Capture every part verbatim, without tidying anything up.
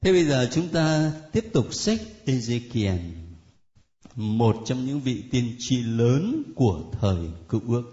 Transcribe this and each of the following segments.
Thế bây giờ chúng ta tiếp tục sách Ê-dê-ki-ên, một trong những vị tiên tri lớn của thời Cựu Ước.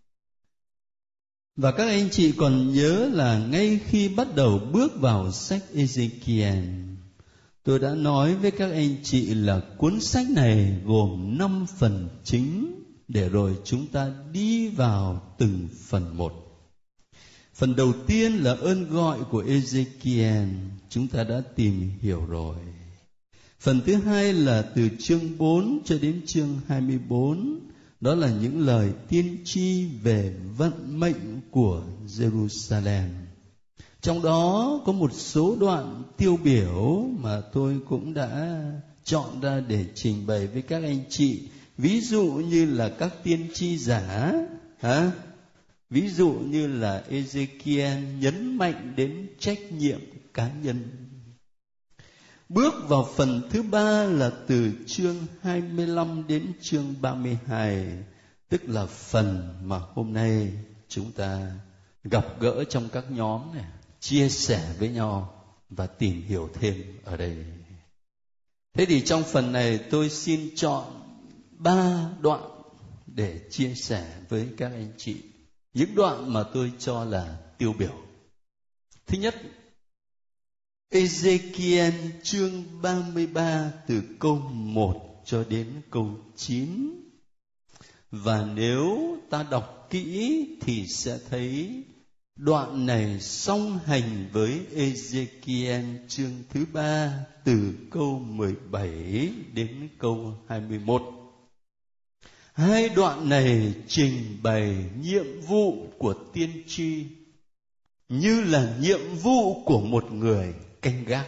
Và các anh chị còn nhớ là ngay khi bắt đầu bước vào sách Ê-dê-ki-ên, tôi đã nói với các anh chị là cuốn sách này gồm năm phần chính, để rồi chúng ta đi vào từng phần một. Phần đầu tiên là ơn gọi của Ê-dê-ki-ên, chúng ta đã tìm hiểu rồi. Phần thứ hai là từ chương bốn cho đến chương hai mươi bốn, đó là những lời tiên tri về vận mệnh của Jerusalem. Trong đó có một số đoạn tiêu biểu mà tôi cũng đã chọn ra để trình bày với các anh chị. Ví dụ như là các tiên tri giả, hả? Ví dụ như là Ê-dê-ki-ên nhấn mạnh đến trách nhiệm cá nhân. Bước vào phần thứ ba là từ chương hai mươi lăm đến chương ba mươi hai, tức là phần mà hôm nay chúng ta gặp gỡ trong các nhóm này, chia sẻ với nhau và tìm hiểu thêm ở đây. Thế thì trong phần này tôi xin chọn ba đoạn để chia sẻ với các anh chị, những đoạn mà tôi cho là tiêu biểu. Thứ nhất, Ê-dê-ki-ên chương ba mươi ba từ câu một cho đến câu chín. Và nếu ta đọc kỹ thì sẽ thấy đoạn này song hành với Ê-dê-ki-ên chương thứ ba từ câu mười bảy đến câu hai mươi mốt. Hai đoạn này trình bày nhiệm vụ của tiên tri như là nhiệm vụ của một người canh gác.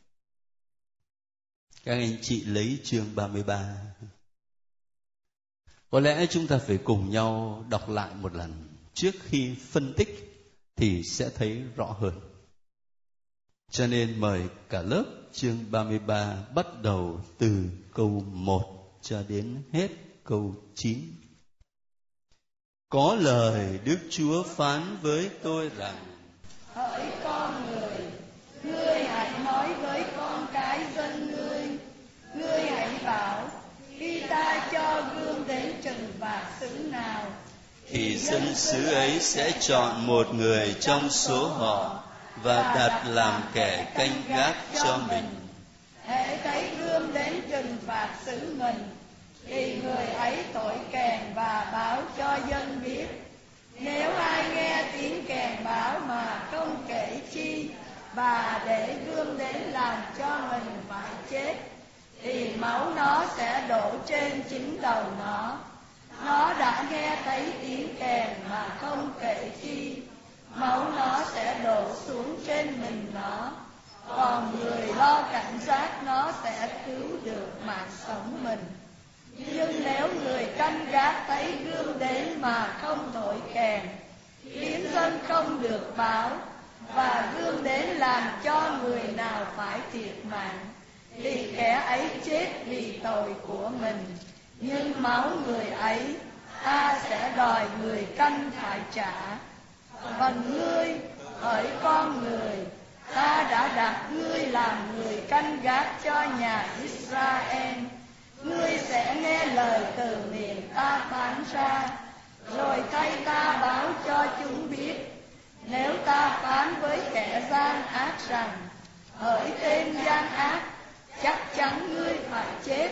Các anh chị lấy chương ba mươi ba. Có lẽ chúng ta phải cùng nhau đọc lại một lần trước khi phân tích thì sẽ thấy rõ hơn. Cho nên mời cả lớp chương ba mươi ba bắt đầu từ câu một cho đến hết câu chín. Có lời Đức Chúa phán với tôi rằng: Hỡi con người, ngươi hãy nói với con cái dân ngươi, ngươi hãy bảo, khi ta cho gương đến trừng phạt xứ nào, thì dân xứ ấy sẽ chọn một người trong số họ và đặt làm kẻ canh gác cho mình. hễ thấy gươm đến trừng phạt xứ mình, thì người ấy thổi kèn và báo cho dân biết. Nếu ai nghe tiếng kèn báo mà không kể chi, và để gươm đến làm cho mình phải chết, thì máu nó sẽ đổ trên chính đầu nó. Nó đã nghe thấy tiếng kèn mà không kể chi, máu nó sẽ đổ xuống trên mình nó. Còn người lo cảnh giác nó sẽ cứu được mạng sống mình. Nhưng nếu người canh gác thấy gươm đến mà không thổi kèn, khiến dân không được báo, và gươm đến làm cho người nào phải thiệt mạng, thì kẻ ấy chết vì tội của mình. Nhưng máu người ấy ta sẽ đòi người canh phải trả. Còn ngươi, hỡi con người, ta đã đặt ngươi làm người canh gác cho nhà Israel. Ngươi sẽ nghe lời từ miệng ta phán ra, rồi thay ta báo cho chúng biết. Nếu ta phán với kẻ gian ác rằng: hỡi tên gian ác, chắc chắn ngươi phải chết,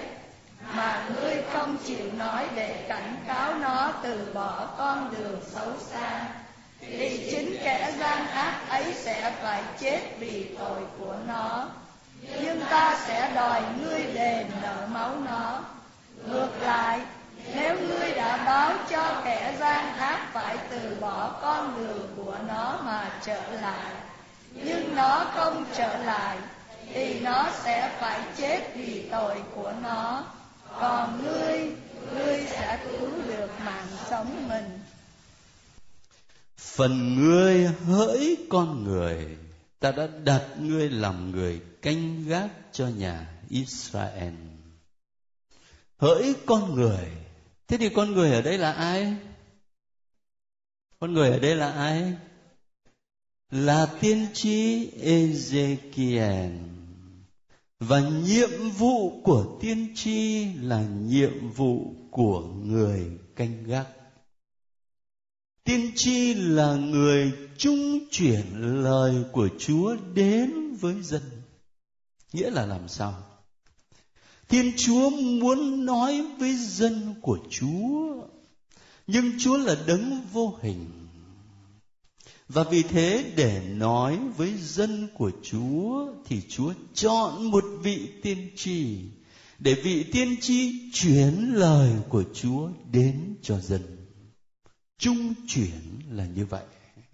mà ngươi không chịu nói để cảnh cáo nó từ bỏ con đường xấu xa, thì chính kẻ gian ác ấy sẽ phải chết vì tội của nó. Nhưng ta sẽ đòi ngươi đền nợ máu nó. Ngược lại, nếu ngươi đã báo cho kẻ gian ác phải từ bỏ con đường của nó mà trở lại, nhưng nó không trở lại, thì nó sẽ phải chết vì tội của nó. Còn ngươi, ngươi sẽ cứu được mạng sống mình. Phần ngươi, hỡi con người, ta đã đặt ngươi làm người canh gác cho nhà Israel. Hỡi con người. Thế thì con người ở đây là ai? Con người ở đây là ai? Là tiên tri Ê-dê-ki-ên. Và nhiệm vụ của tiên tri là nhiệm vụ của người canh gác. Tiên tri là người trung chuyển lời của Chúa đến với dân. Nghĩa là làm sao? Thiên Chúa muốn nói với dân của Chúa, nhưng Chúa là đấng vô hình. Và vì thế để nói với dân của Chúa thì Chúa chọn một vị tiên tri, để vị tiên tri chuyển lời của Chúa đến cho dân. Trung chuyển là như vậy.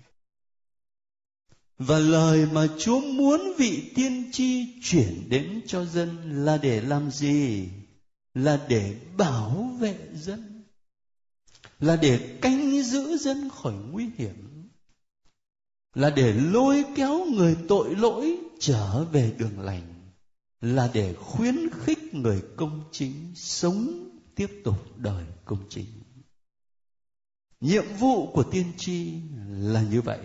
Và lời mà Chúa muốn vị tiên tri chuyển đến cho dân là để làm gì? Là để bảo vệ dân, là để canh giữ dân khỏi nguy hiểm, là để lôi kéo người tội lỗi trở về đường lành, là để khuyến khích người công chính sống tiếp tục đời công chính. Nhiệm vụ của tiên tri là như vậy.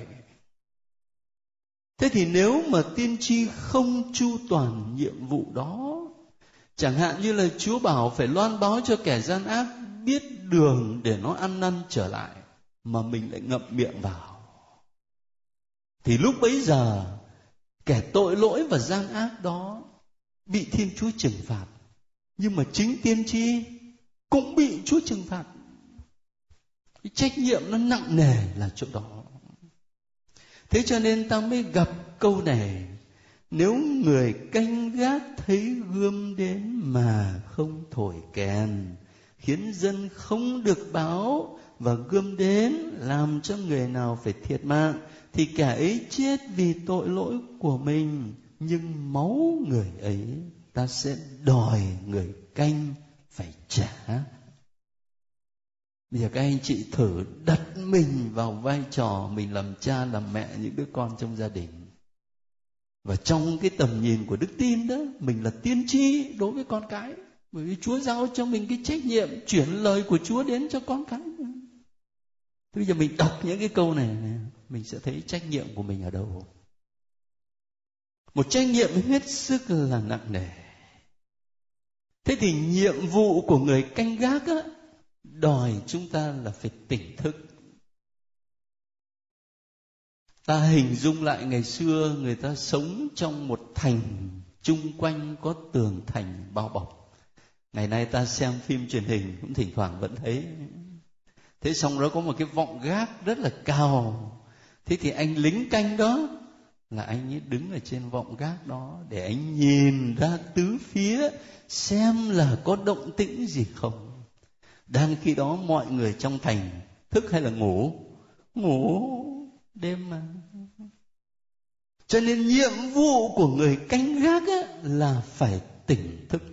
Thế thì nếu mà tiên tri không chu toàn nhiệm vụ đó, chẳng hạn như là Chúa bảo phải loan báo cho kẻ gian ác biết đường để nó ăn năn trở lại, mà mình lại ngậm miệng vào, thì lúc bấy giờ kẻ tội lỗi và gian ác đó bị Thiên Chúa trừng phạt, nhưng mà chính tiên tri cũng bị Chúa trừng phạt. Cái trách nhiệm nó nặng nề là chỗ đó. Thế cho nên ta mới gặp câu này: nếu người canh gác thấy gươm đến mà không thổi kèn, khiến dân không được báo, và gươm đến làm cho người nào phải thiệt mạng, thì kẻ ấy chết vì tội lỗi của mình, nhưng máu người ấy ta sẽ đòi người canh phải trả. Bây giờ các anh chị thử đặt mình vào vai trò mình làm cha làm mẹ những đứa con trong gia đình. Và trong cái tầm nhìn của đức tin đó, mình là tiên tri đối với con cái. Bởi vì Chúa giao cho mình cái trách nhiệm chuyển lời của Chúa đến cho con cái. Thế bây giờ mình đọc những cái câu này, mình sẽ thấy trách nhiệm của mình ở đâu. Một trách nhiệm hết sức là nặng nề. Thế thì nhiệm vụ của người canh gác á, đòi chúng ta là phải tỉnh thức. Ta hình dung lại ngày xưa người ta sống trong một thành chung quanh có tường thành bao bọc. Ngày nay ta xem phim truyền hình cũng thỉnh thoảng vẫn thấy. Thế xong đó có một cái vọng gác rất là cao. Thế thì anh lính canh đó là anh ấy đứng ở trên vọng gác đó để anh nhìn ra tứ phía xem là có động tĩnh gì không. Đang khi đó mọi người trong thành thức hay là ngủ? Ngủ đêm mà. Cho nên nhiệm vụ của người canh gác á, là phải tỉnh thức.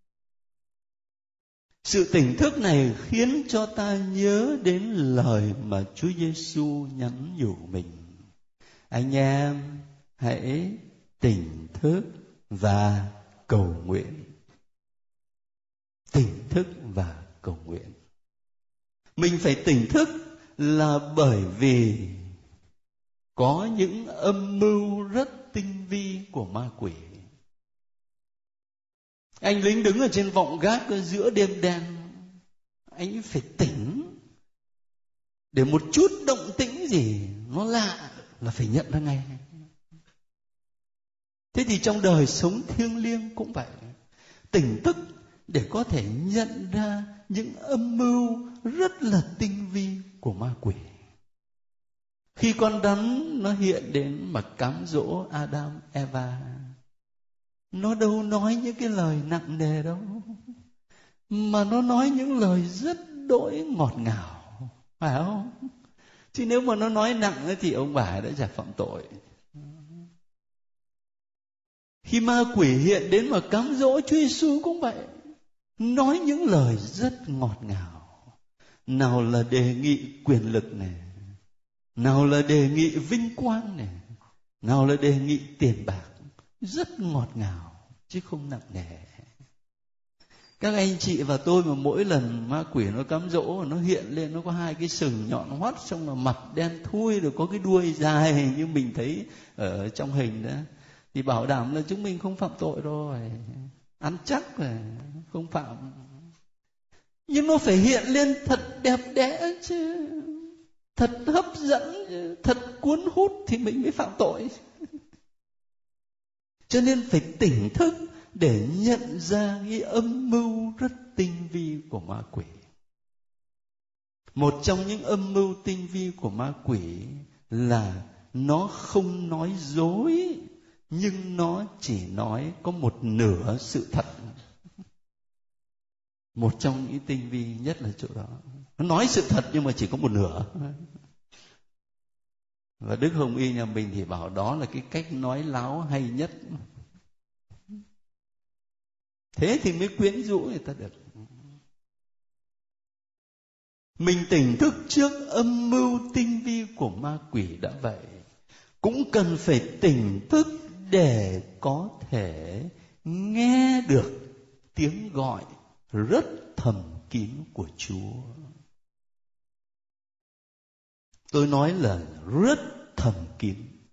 Sự tỉnh thức này khiến cho ta nhớ đến lời mà Chúa Giêsu nhắn nhủ mình: anh em hãy tỉnh thức và cầu nguyện. Tỉnh thức và cầu nguyện. Mình phải tỉnh thức là bởi vì có những âm mưu rất tinh vi của ma quỷ. Anh lính đứng ở trên vọng gác ở giữa đêm đen, anh phải tỉnh để một chút động tĩnh gì nó lạ là phải nhận ra ngay. Thế thì trong đời sống thiêng liêng cũng vậy, tỉnh thức để có thể nhận ra những âm mưu rất là tinh vi của ma quỷ. Khi con rắn nó hiện đến mà cám dỗ Adam, Eva, nó đâu nói những cái lời nặng nề đâu, mà nó nói những lời rất đỗi ngọt ngào, phải không? Chứ nếu mà nó nói nặng thì ông bà đã chả phạm tội. Khi ma quỷ hiện đến mà cám dỗ Chúa Giêsu cũng vậy, nói những lời rất ngọt ngào. Nào là đề nghị quyền lực này, nào là đề nghị vinh quang này, nào là đề nghị tiền bạc, rất ngọt ngào chứ không nặng nề. Các anh chị và tôi mà mỗi lần ma quỷ nó cám dỗ, nó hiện lên, nó có hai cái sừng nhọn hoắt, xong là mặt đen thui, rồi có cái đuôi dài như mình thấy ở trong hình đó, thì bảo đảm là chúng mình không phạm tội rồi, ăn chắc rồi, không phạm. Nhưng nó phải hiện lên thật đẹp đẽ chứ, thật hấp dẫn chứ, thật cuốn hút thì mình mới phạm tội. Cho nên phải tỉnh thức để nhận ra cái âm mưu rất tinh vi của ma quỷ. Một trong những âm mưu tinh vi của ma quỷ là nó không nói dối, nhưng nó chỉ nói có một nửa sự thật. Một trong những tinh vi nhất là chỗ đó. Nó nói sự thật nhưng mà chỉ có một nửa. Và Đức Hồng Y nhà mình thì bảo đó là cái cách nói láo hay nhất. Thế thì mới quyến rũ người ta được. Mình tỉnh thức trước âm mưu tinh vi của ma quỷ đã vậy, cũng cần phải tỉnh thức để có thể nghe được tiếng gọi rất thầm kín của Chúa. Tôi nói là rất thầm kín.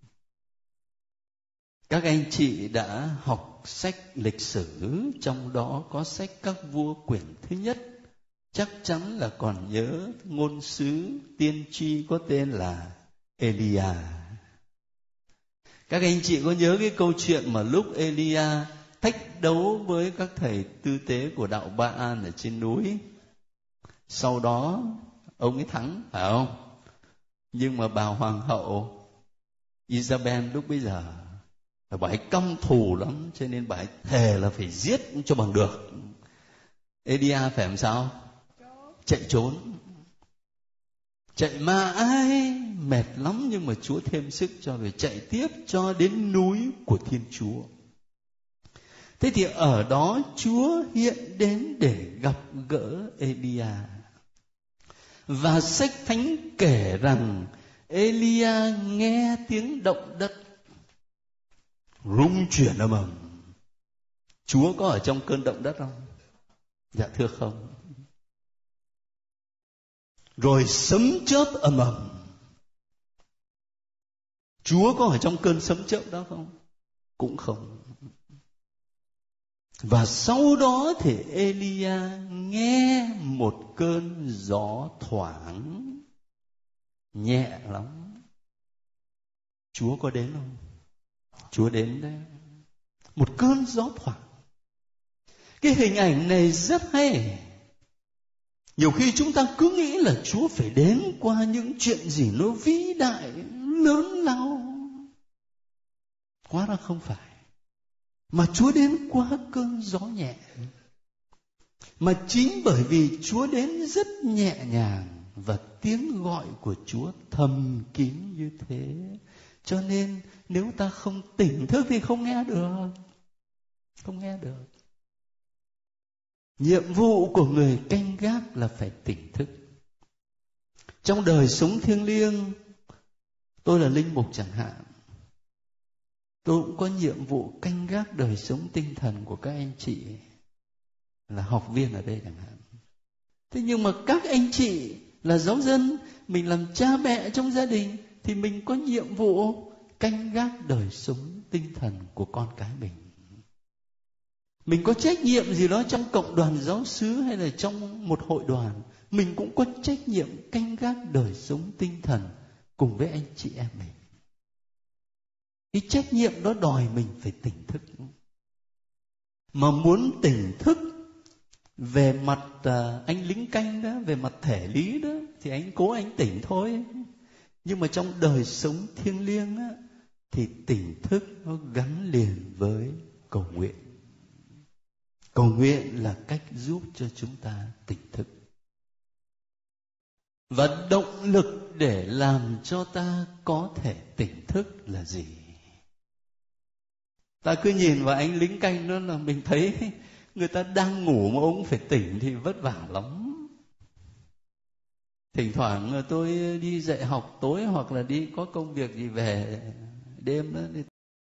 Các anh chị đã học sách lịch sử, trong đó có sách Các Vua quyển thứ nhất, chắc chắn là còn nhớ ngôn sứ tiên tri có tên là Elia. Các anh chị có nhớ cái câu chuyện mà lúc Elia thách đấu với các thầy tư tế của đạo Ba-an ở trên núi, sau đó ông ấy thắng, phải không? Nhưng mà bà hoàng hậu Isabel lúc bấy giờ bà ấy căm thù lắm, cho nên bà ấy thề là phải giết cho bằng được. Elia phải làm sao? Chạy trốn. Chạy mãi mệt lắm, nhưng mà Chúa thêm sức cho, rồi chạy tiếp cho đến núi của Thiên Chúa. Thế thì ở đó Chúa hiện đến để gặp gỡ Elia. Và sách Thánh kể rằng Elia nghe tiếng động đất rung chuyển ầm ầm. Chúa có ở trong cơn động đất không? Dạ thưa không. Rồi sấm chớp ầm ầm. Chúa có ở trong cơn sấm chớp đó không? Cũng không. Và sau đó thì Elia nghe một cơn gió thoảng nhẹ lắm. Chúa có đến không? Chúa đến đấy. Một cơn gió thoảng. Cái hình ảnh này rất hay. Nhiều khi chúng ta cứ nghĩ là Chúa phải đến qua những chuyện gì nó vĩ đại, lớn lao. Hóa ra không phải. Mà Chúa đến qua cơn gió nhẹ. Mà chính bởi vì Chúa đến rất nhẹ nhàng và tiếng gọi của Chúa thầm kín như thế, cho nên nếu ta không tỉnh thức thì không nghe được. Không nghe được. Nhiệm vụ của người canh gác là phải tỉnh thức. Trong đời sống thiêng liêng, tôi là linh mục chẳng hạn, tôi cũng có nhiệm vụ canh gác đời sống tinh thần của các anh chị là học viên ở đây chẳng hạn. Thế nhưng mà các anh chị là giáo dân, mình làm cha mẹ trong gia đình, thì mình có nhiệm vụ canh gác đời sống tinh thần của con cái mình. Mình có trách nhiệm gì đó trong cộng đoàn giáo xứ hay là trong một hội đoàn, mình cũng có trách nhiệm canh gác đời sống tinh thần cùng với anh chị em mình. Cái trách nhiệm đó đòi mình phải tỉnh thức. Mà muốn tỉnh thức về mặt uh, anh lính canh đó, về mặt thể lý đó, thì anh cố anh tỉnh thôi. Nhưng mà trong đời sống thiêng liêng á, thì tỉnh thức nó gắn liền với cầu nguyện. Cầu nguyện là cách giúp cho chúng ta tỉnh thức. Và động lực để làm cho ta có thể tỉnh thức là gì? Ta cứ nhìn vào anh lính canh đó là mình thấy người ta đang ngủ mà ông phải tỉnh thì vất vả lắm. Thỉnh thoảng tôi đi dạy học tối hoặc là đi có công việc gì về đêm đó